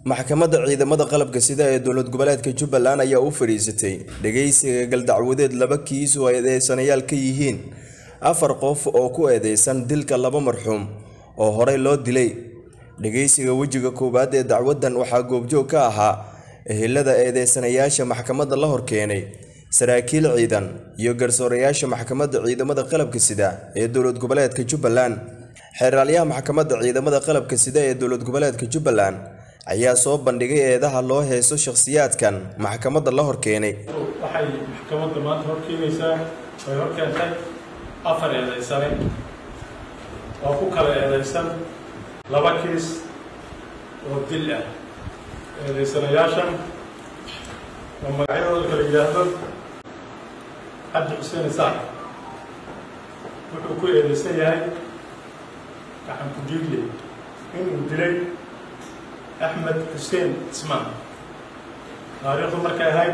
maxkamadda ciidamada qalabka sida ee dowlad goboleedka Jubbaland ayaa u fariisatay dhageysiga galdacwadeed laba kiis oo eedeysanayaal ka yihiin 4 qof oo ku eedeysan dilka laba marxuum oo horey loo dilay. dhageysiga wajiga koobaad ee dacwadan waxaa goobjoog ka ahaa ehelada eedeysanayaasha maxkamadda la hor keenay, saraakiil ciidan iyo garsoorayaasha maxkamadda ciidamada qalabka sida ee dowlad goboleedka Jubbaland. xeeralyaha maxkamadda ciidamada qalabka sida ee dowlad goboleedka Jubbaland ayaa soo bandhigay eedaha loo heeso shakhsiyaadkan maxkamadda la hor keenay. waxay maxkamadda maanta hor keenaysaa way hor keentay 4 eedeysane oo ku kala eedeysan 2 kiis oo dil ah. eedeysanayaashan oo magacyadooda kala yidhaahdo Cabdi Xuseen Isaaq wuxuu ku eedeysan yahay gacan ku dhiigle inuu dilay أحمد حسين اسمان تاريخ مركز هاي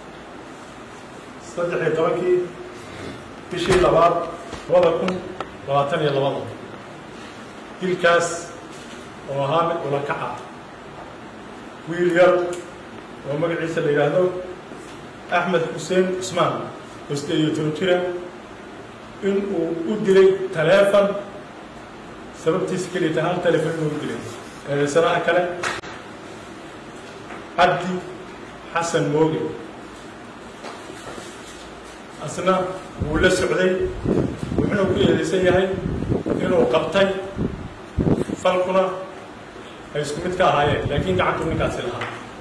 صدق يتوكي بشي لبعض وضعكم وطني الوضع كل كاس وهامل ولا كعب ويليار ومقعد عيسى اللي قالوا أحمد حسين اسمان وستيو تنكيرا إن ودلي تلافن سبب تسكيلي تهان تلفن ودلي سنة كله عبدي حسن موجي أصلا ولا سعودي وحنا كل سيء إنه قبطي فالكنا هيسكمت كهاي لكن قعدتوا نكاسلها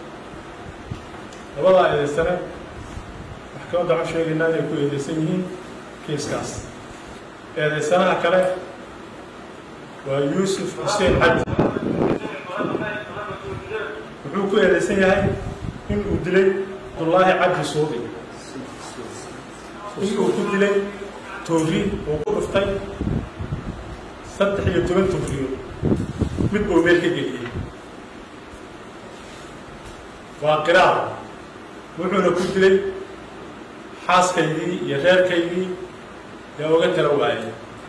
والله السنة محكمة دعم شيء لنا يكون سيئين كيس كاس السنة كله ويوسف حسين عبد wuxuu ku eedeysan yahay in uu dilay Abdullaahi Cabdi Suudi inuu ku dilay toori oo ku dhuftay 13 tooriyo mid uu meel ka geliyay waa qiraar wuxuuna ku dilay xaaskaydii iyo reerkaydii yaa uga tala waayay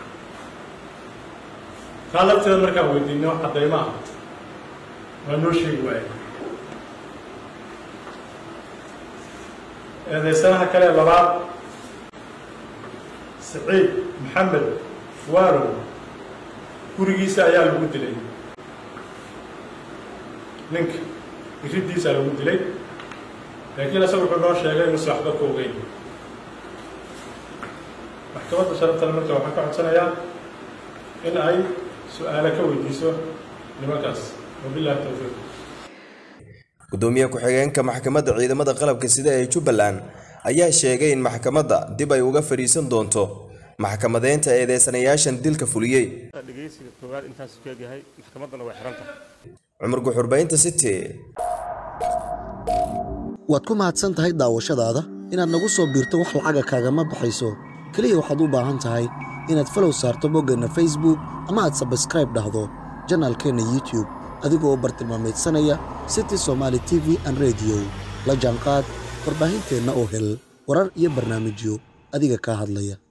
qalabteeda markaa weydiinay wax cadeymaha waa noo sheegi waayay. eedeysanaha kale labaad Saciid Maxamed Waaro gurigiisa ayaa lagu dilay ninka iridiisa lagu dilay laakiin asagu wuxuu noo sheegay inuu waxba ka ogeyn. maxkamadda sharafta marka waxaan ka codsanayaa in ay su'aalo ka weydiiso nimankaas. wabillahi tawfiiq. gudoomiye ku-xigeenka maxkamadda ciidamada qalabka sida ee Jubbaland ayaa sheegay in maxkamadda dib ay uga fariisan doonto maxkamadeynta eedeysanayaashan dilka fuliyay. dhageysiga koowaad intaas ku yahay maxkamaddana way xiran tahay. Cumar Guxurbaynta City. waad ku mahadsan tahay daawashadaada inaad nagu soo biirto wax lacag kaagama baxayso kaliya waxaad u baahan tahay inaad follow saarto boggana Facebook ama aad subscribe dhahdo channelkeena YouTube adigoo bartilmaameedsanaya City Somali TV and Radio la jaanqaad warbaahinteena oo hel warar iyo barnaamijyo adiga ka hadlaya.